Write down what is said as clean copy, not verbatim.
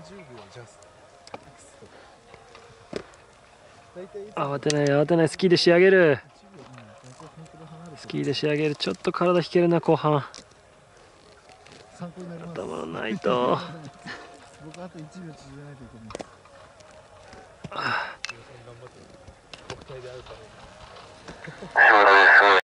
慌てない慌てない。スキーで仕上げる。スキーで仕上げる。ちょっと体引けるな後半。頭のないと。 僕あと1秒縮めないといけない。 ああ。